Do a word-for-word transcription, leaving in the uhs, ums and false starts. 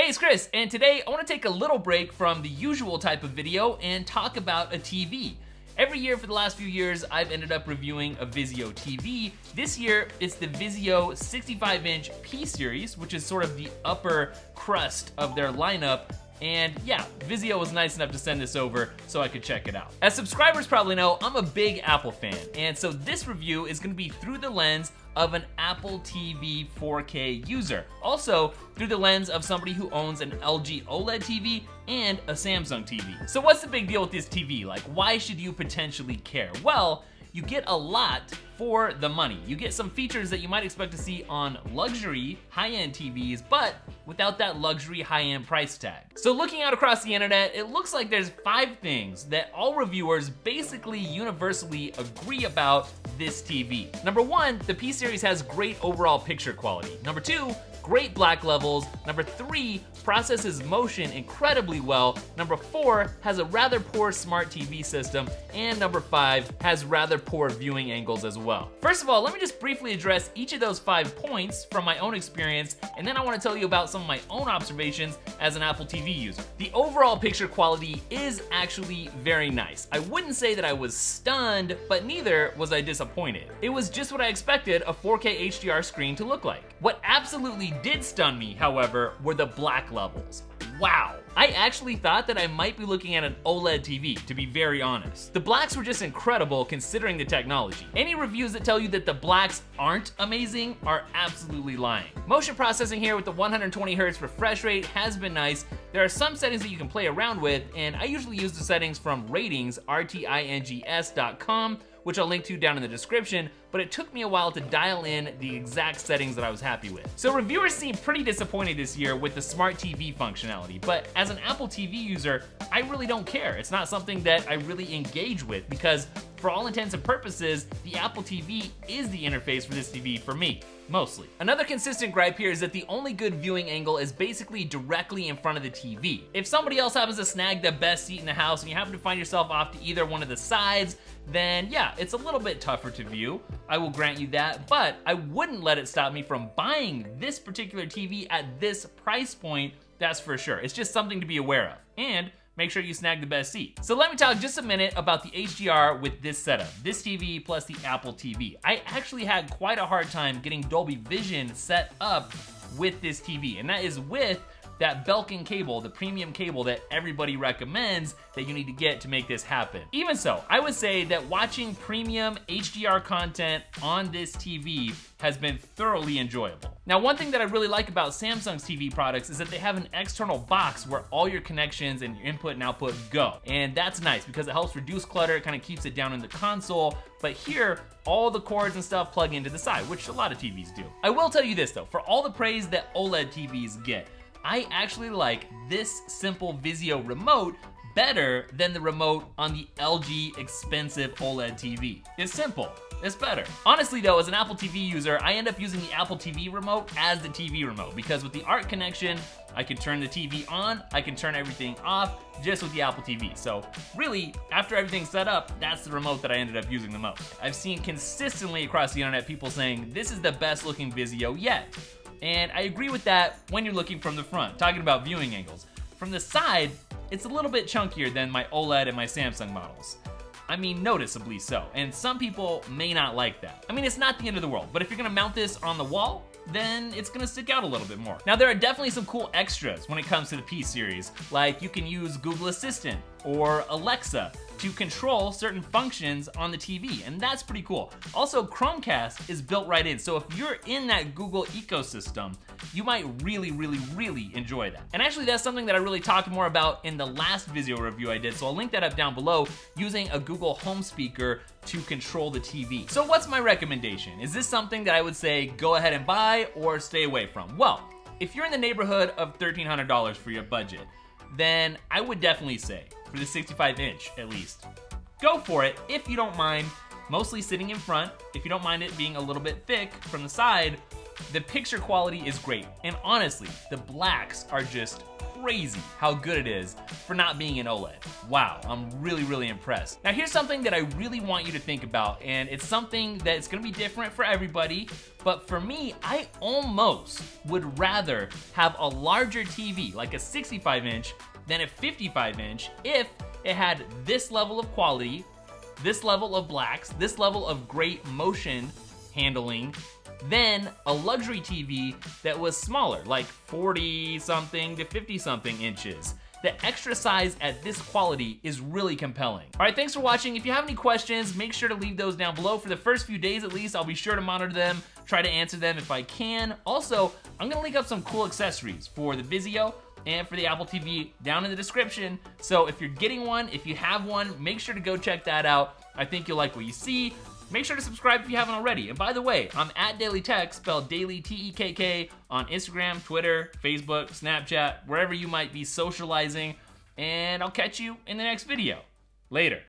Hey, it's Chris, and today I want to take a little break from the usual type of video and talk about a T V. Every year for the last few years, I've ended up reviewing a Vizio T V. This year, it's the Vizio sixty-five inch P series, which is sort of the upper crust of their lineup. And yeah, Vizio was nice enough to send this over so I could check it out. As subscribers probably know, I'm a big Apple fan, and so this review is gonna be through the lens of an Apple T V four K user. Also, through the lens of somebody who owns an L G OLED T V and a Samsung T V. So what's the big deal with this T V? Like, why should you potentially care? Well, you get a lot for the money. You get some features that you might expect to see on luxury, high-end T Vs, but without that luxury, high-end price tag. So looking out across the internet, it looks like there's five things that all reviewers basically universally agree about this T V. Number one, the P series has great overall picture quality. Number two, great black levels. Number three, processes motion incredibly well. Number four, has a rather poor smart T V system. And number five, has rather poor viewing angles as well. First of all, let me just briefly address each of those five points from my own experience, and then I want to tell you about some of my own observations as an Apple T V user. The overall picture quality is actually very nice. I wouldn't say that I was stunned, but neither was I disappointed. It was just what I expected a four K H D R screen to look like. What absolutely did stun me, however, were the black levels. Wow. I actually thought that I might be looking at an OLED T V, to be very honest. The blacks were just incredible considering the technology. Any reviews that tell you that the blacks aren't amazing are absolutely lying. Motion processing here with the one hundred twenty hertz refresh rate has been nice. There are some settings that you can play around with, and I usually use the settings from ratings, R T I N G S dot com, which I'll link to down in the description, but it took me a while to dial in the exact settings that I was happy with. So reviewers seem pretty disappointed this year with the smart T V functionality, but as an Apple T V user, I really don't care. It's not something that I really engage with because for all intents and purposes, the Apple T V is the interface for this T V for me. Mostly. Another consistent gripe here is that the only good viewing angle is basically directly in front of the T V. If somebody else happens to snag the best seat in the house and you happen to find yourself off to either one of the sides, then yeah, it's a little bit tougher to view. I will grant you that, but I wouldn't let it stop me from buying this particular T V at this price point, that's for sure. It's just something to be aware of. And make sure you snag the best seat. So let me talk just a minute about the H D R with this setup, this T V plus the Apple T V. I actually had quite a hard time getting Dolby Vision set up with this T V, and that is with that Belkin cable, the premium cable that everybody recommends that you need to get to make this happen. Even so, I would say that watching premium H D R content on this T V has been thoroughly enjoyable. Now, one thing that I really like about Samsung's T V products is that they have an external box where all your connections and your input and output go. And that's nice because it helps reduce clutter, it kind of keeps it down in the console. But here, all the cords and stuff plug into the side, which a lot of T Vs do. I will tell you this though, for all the praise that OLED T Vs get, I actually like this simple Vizio remote better than the remote on the L G expensive OLED T V. It's simple, it's better. Honestly though, as an Apple T V user, I end up using the Apple T V remote as the T V remote because with the A R C connection, I can turn the T V on, I can turn everything off just with the Apple T V. So really, after everything's set up, that's the remote that I ended up using the most. I've seen consistently across the internet people saying, this is the best looking Vizio yet. And I agree with that when you're looking from the front, talking about viewing angles. From the side, it's a little bit chunkier than my OLED and my Samsung models. I mean, noticeably so, and some people may not like that. I mean, it's not the end of the world, but if you're gonna mount this on the wall, then it's gonna stick out a little bit more. Now, there are definitely some cool extras when it comes to the P series, like you can use Google Assistant or Alexa to control certain functions on the T V, and that's pretty cool. Also, Chromecast is built right in, so if you're in that Google ecosystem, you might really, really, really enjoy that. And actually, that's something that I really talked more about in the last Vizio review I did, so I'll link that up down below, using a Google Home speaker to control the T V. So what's my recommendation? Is this something that I would say go ahead and buy or stay away from? Well, if you're in the neighborhood of thirteen hundred dollars for your budget, then I would definitely say, for the sixty-five inch at least, go for it if you don't mind mostly sitting in front, if you don't mind it being a little bit thick from the side, The picture quality is great, and honestly, the blacks are just crazy how good it is for not being an OLED. Wow, I'm really, really impressed. Now here's something that I really want you to think about, and it's something that's gonna be different for everybody, but for me, I almost would rather have a larger T V, like a sixty-five inch, than a fifty-five inch if it had this level of quality, this level of blacks, this level of great motion handling, than a luxury T V that was smaller, like forty something to fifty something inches. The extra size at this quality is really compelling. All right, thanks for watching. If you have any questions, make sure to leave those down below. For the first few days at least, I'll be sure to monitor them, try to answer them if I can. Also, I'm gonna link up some cool accessories for the Vizio and for the Apple T V down in the description. So if you're getting one, if you have one, make sure to go check that out. I think you'll like what you see. Make sure to subscribe if you haven't already. And by the way, I'm at Daily Tech, spelled Daily T E K K, on Instagram, Twitter, Facebook, Snapchat, wherever you might be socializing. And I'll catch you in the next video. Later.